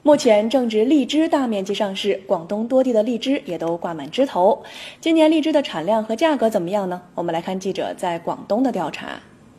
目前正值荔枝大面积上市，广东多地的荔枝也都挂满枝头。今年荔枝的产量和价格怎么样呢？我们来看记者在广东的调查。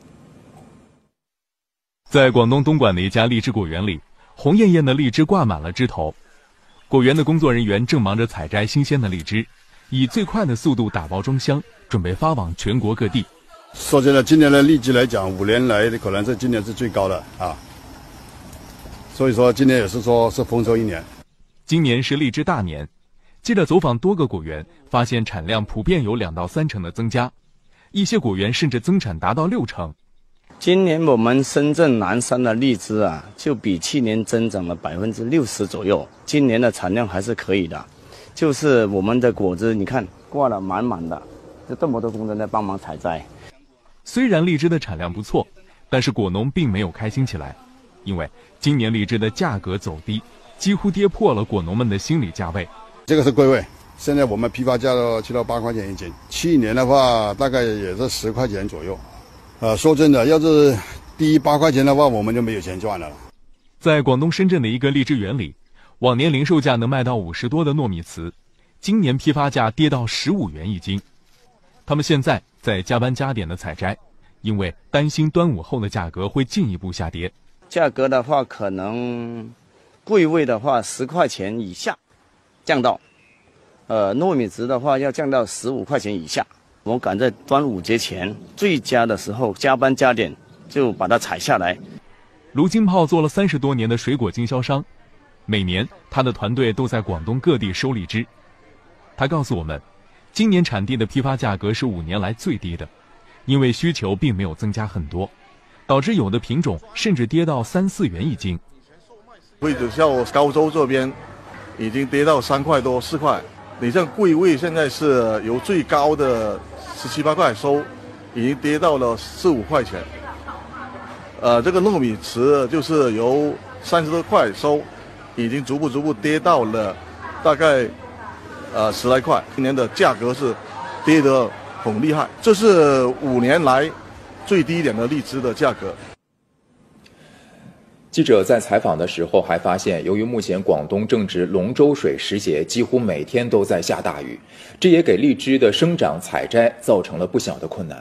在广东东莞的一家荔枝果园里，红艳艳的荔枝挂满了枝头。果园的工作人员正忙着采摘新鲜的荔枝，以最快的速度打包装箱，准备发往全国各地。 说真的，今年的荔枝来讲，5年来可能是今年是最高的啊。所以说今年也是说是丰收一年。 今年是荔枝大年，记者走访多个果园，发现产量普遍有2到3成的增加，一些果园甚至增产达到6成。 今年我们深圳南山的荔枝啊，就比去年增长了60%左右。今年的产量还是可以的，就是我们的果子，你看挂了满满的，就这么多工人在帮忙采摘。 虽然荔枝的产量不错，但是果农并没有开心起来，因为今年荔枝的价格走低，几乎跌破了果农们的心理价位。 这个是贵位，现在我们批发价都去到8块钱一斤，去年的话大概也是10块钱左右。说真的，要是低8块钱的话，我们就没有钱赚了。 在广东深圳的一个荔枝园里，往年零售价能卖到50多的糯米糍，今年批发价跌到15元一斤。他们现在在加班加点的采摘，因为担心端午后的价格会进一步下跌。 价格的话，可能贵位的话10块钱以下降到，糯米糍的话要降到15块钱以下。我赶在端午节前最佳的时候加班加点，就把它采下来。 卢金炮做了30多年的水果经销商，每年他的团队都在广东各地收荔枝。他告诉我们，今年产地的批发价格是5年来最低的，因为需求并没有增加很多，导致有的品种甚至跌到3、4元一斤。 位置像高州这边已经跌到3块多、4块。你像贵位现在是由最高的17、8块收，已经跌到了4、5块钱。这个糯米糍就是由30多块收，已经逐步跌到了大概10来块。今年的价格是跌得很厉害，这是5年来最低点的荔枝的价格。 记者在采访的时候还发现，由于目前广东正值龙舟水时节，几乎每天都在下大雨，这也给荔枝的生长采摘造成了不小的困难。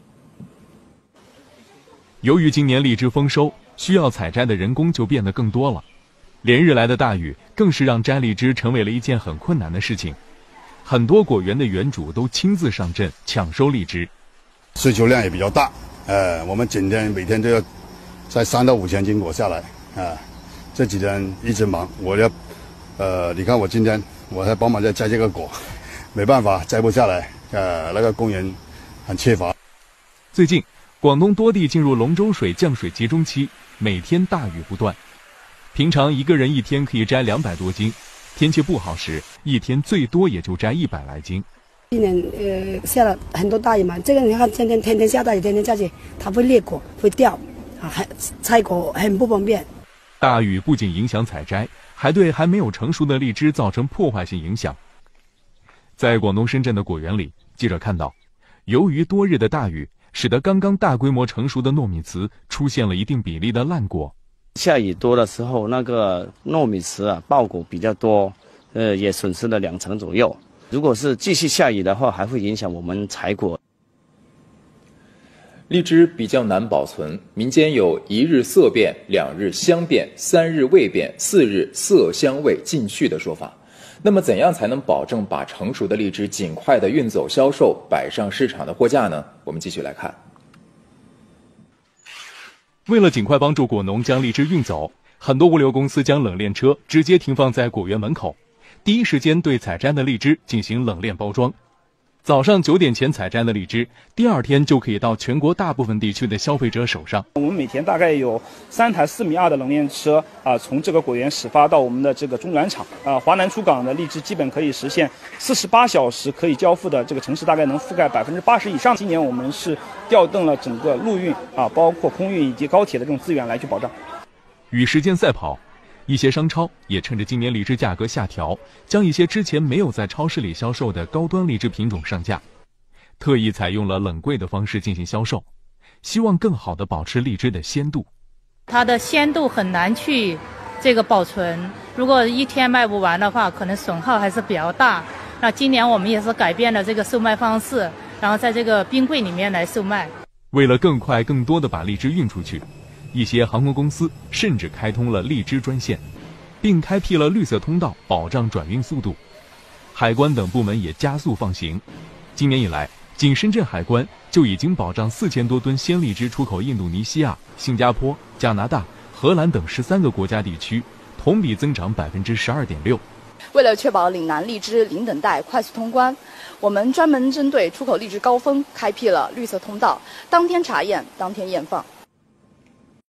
由于今年荔枝丰收，需要采摘的人工就变得更多了，连日来的大雨更是让摘荔枝成为了一件很困难的事情。很多果园的园主都亲自上阵抢收荔枝， 需求量也比较大，我们每天都要摘3到5千斤果下来啊！这几天一直忙，我要你看我今天我还帮忙在摘这个果，没办法摘不下来，那个工人很缺乏。 最近，广东多地进入龙舟水降水集中期，每天大雨不断。平常一个人一天可以摘200多斤，天气不好时，一天最多也就摘100来斤。 今年下了很多大雨嘛，这个你看天天下大雨，天天下去，它会裂果，会掉。采果很不方便。 大雨不仅影响采摘，还对还没有成熟的荔枝造成破坏性影响。在广东深圳的果园里，记者看到，由于多日的大雨，使得刚刚大规模成熟的糯米糍出现了一定比例的烂果。 下雨多的时候，那个糯米糍啊爆果比较多，也损失了2成左右。如果是继续下雨的话，还会影响我们采果。 荔枝比较难保存，民间有1日色变、2日香变、3日味变、4日色香味尽去的说法。那么怎样才能保证把成熟的荔枝尽快的运走销售，摆上市场的货架呢？我们继续来看。 为了尽快帮助果农将荔枝运走，很多物流公司将冷链车直接停放在果园门口，第一时间对采摘的荔枝进行冷链包装。早上9点前采摘的荔枝，第2天就可以到全国大部分地区的消费者手上。 我们每天大概有3台4.2米的冷链车从这个果园始发到我们的这个中转场。华南出港的荔枝基本可以实现48小时可以交付的这个城市大概能覆盖80%以上。今年我们是调动了整个陆运包括空运以及高铁的这种资源来去保障。 与时间赛跑，一些商超也趁着今年荔枝价格下调，将一些之前没有在超市里销售的高端荔枝品种上架，特意采用了冷柜的方式进行销售，希望更好地保持荔枝的鲜度。 它的鲜度很难去这个保存，如果一天卖不完的话，可能损耗还是比较大。那今年我们也是改变了这个售卖方式，然后在这个冰柜里面来售卖。 为了更快、更多地把荔枝运出去，一些航空公司甚至开通了荔枝专线，并开辟了绿色通道，保障转运速度。海关等部门也加速放行。今年以来，仅深圳海关就已经保障4000多吨鲜荔枝出口印度尼西亚、新加坡、加拿大、荷兰等13个国家地区，同比增长12.6%。 为了确保岭南荔枝零等待快速通关，我们专门针对出口荔枝高峰开辟了绿色通道，当天查验，当天验放。